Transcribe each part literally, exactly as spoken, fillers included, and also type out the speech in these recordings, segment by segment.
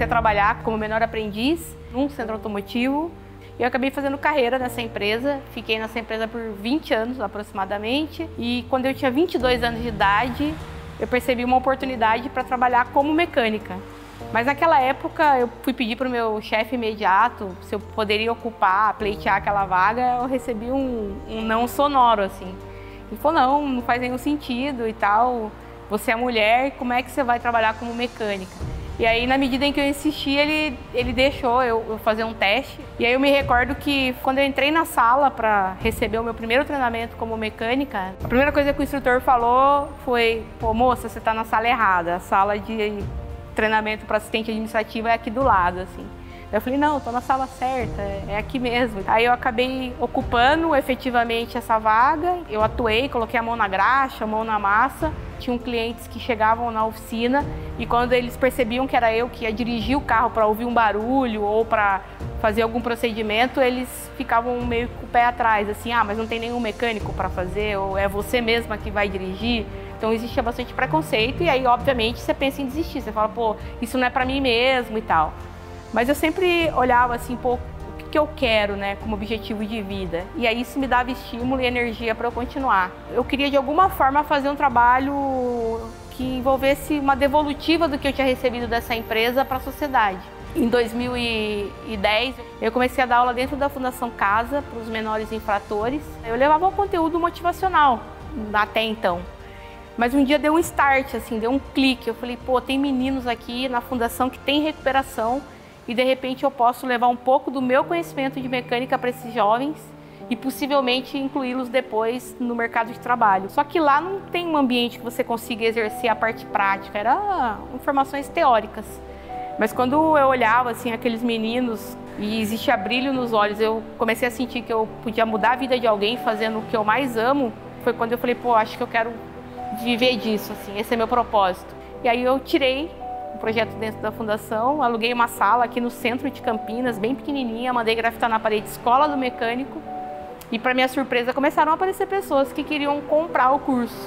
comecei a trabalhar como menor aprendiz num centro automotivo e eu acabei fazendo carreira nessa empresa. Fiquei nessa empresa por vinte anos aproximadamente e quando eu tinha vinte e dois anos de idade, eu percebi uma oportunidade para trabalhar como mecânica. Mas naquela época eu fui pedir para o meu chefe imediato se eu poderia ocupar, pleitear aquela vaga, eu recebi um, um não sonoro assim. Ele falou, não, não faz nenhum sentido e tal, você é mulher, como é que você vai trabalhar como mecânica? E aí, na medida em que eu insisti, ele, ele deixou eu, eu fazer um teste. E aí eu me recordo que quando eu entrei na sala para receber o meu primeiro treinamento como mecânica, a primeira coisa que o instrutor falou foi, pô, moça, você está na sala errada, a sala de treinamento para assistente administrativa é aqui do lado, assim. Eu falei, não, estou na sala certa, é aqui mesmo. Aí eu acabei ocupando efetivamente essa vaga, eu atuei, coloquei a mão na graxa, a mão na massa. Tinham clientes que chegavam na oficina e quando eles percebiam que era eu que ia dirigir o carro para ouvir um barulho ou para fazer algum procedimento, eles ficavam meio com o pé atrás, assim, ah, mas não tem nenhum mecânico para fazer, ou é você mesma que vai dirigir. Então existia bastante preconceito e aí, obviamente, você pensa em desistir, você fala, pô, isso não é para mim mesmo e tal. Mas eu sempre olhava assim, pô, o que eu quero, né, como objetivo de vida. E aí isso me dava estímulo e energia para eu continuar. Eu queria, de alguma forma, fazer um trabalho que envolvesse uma devolutiva do que eu tinha recebido dessa empresa para a sociedade. Em dois mil e dez, eu comecei a dar aula dentro da Fundação Casa para os menores infratores. Eu levava um conteúdo motivacional até então. Mas um dia deu um start, assim, deu um clique. Eu falei, pô, tem meninos aqui na Fundação que tem recuperação e de repente eu posso levar um pouco do meu conhecimento de mecânica para esses jovens e possivelmente incluí-los depois no mercado de trabalho. Só que lá não tem um ambiente que você consiga exercer a parte prática, era informações teóricas. Mas quando eu olhava assim aqueles meninos e existia brilho nos olhos, eu comecei a sentir que eu podia mudar a vida de alguém fazendo o que eu mais amo, foi quando eu falei, pô, acho que eu quero viver disso, assim, esse é meu propósito. E aí eu tirei um projeto dentro da fundação, aluguei uma sala aqui no centro de Campinas, bem pequenininha, mandei grafitar na parede Escola do Mecânico e, para minha surpresa, começaram a aparecer pessoas que queriam comprar o curso.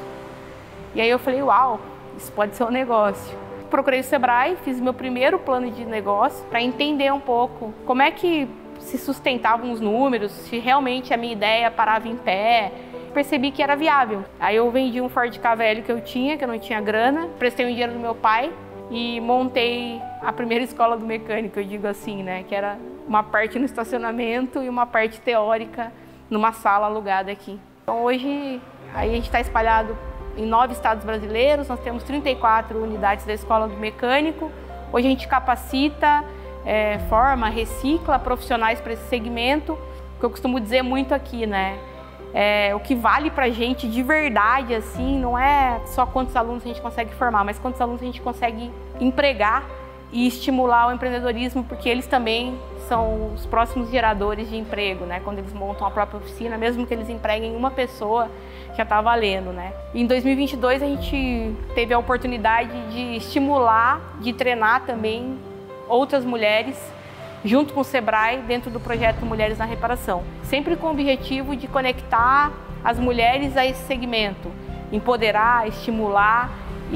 E aí eu falei, uau, isso pode ser um negócio. Procurei o Sebrae, fiz meu primeiro plano de negócio para entender um pouco como é que se sustentavam os números, se realmente a minha ideia parava em pé. Percebi que era viável. Aí eu vendi um Ford Ka velho que eu tinha, que eu não tinha grana, prestei um dinheiro do meu pai e montei a primeira escola do mecânico, eu digo assim, né? Que era uma parte no estacionamento e uma parte teórica numa sala alugada aqui. Então hoje aí a gente está espalhado em nove estados brasileiros, nós temos trinta e quatro unidades da escola do mecânico. Hoje a gente capacita, é, forma, recicla profissionais para esse segmento, o que eu costumo dizer muito aqui, né? É, o que vale pra gente de verdade, assim, não é só quantos alunos a gente consegue formar, mas quantos alunos a gente consegue empregar e estimular o empreendedorismo, porque eles também são os próximos geradores de emprego, né? Quando eles montam a própria oficina, mesmo que eles empreguem uma pessoa, já está valendo, né? Em dois mil e vinte e dois a gente teve a oportunidade de estimular, de treinar também outras mulheres junto com o Sebrae, dentro do projeto Mulheres na Reparação. Sempre com o objetivo de conectar as mulheres a esse segmento, empoderar, estimular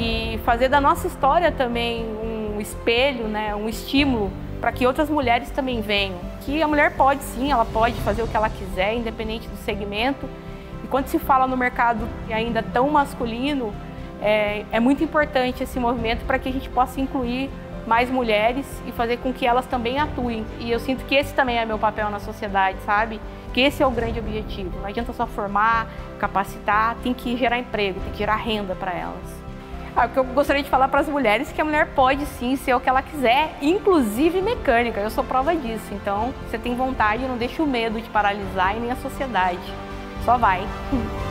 e fazer da nossa história também um espelho, né, um estímulo para que outras mulheres também venham. Que a mulher pode sim, ela pode fazer o que ela quiser, independente do segmento. E quando se fala no mercado ainda tão masculino, é, é muito importante esse movimento para que a gente possa incluir mais mulheres e fazer com que elas também atuem. E eu sinto que esse também é meu papel na sociedade, sabe? Que esse é o grande objetivo. Não adianta só formar, capacitar, tem que gerar emprego, tem que gerar renda para elas. Ah, o que eu gostaria de falar para as mulheres é que a mulher pode sim ser o que ela quiser, inclusive mecânica. Eu sou prova disso. Então, você tem vontade, não deixe o medo te paralisar e nem a sociedade. Só vai.